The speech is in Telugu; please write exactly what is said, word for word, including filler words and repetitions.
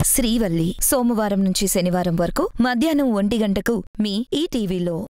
శ్రీవల్లి సోమవారం నుంచి శనివారం వరకు మధ్యాహ్నం ఒంటి గంటకు మీ ఈటీవీలో.